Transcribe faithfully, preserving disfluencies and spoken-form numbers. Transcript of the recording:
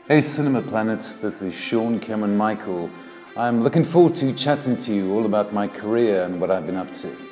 Hey Cinema Planet, this is Sean Cameron Michael. I'm looking forward to chatting to you all about my career and what I've been up to.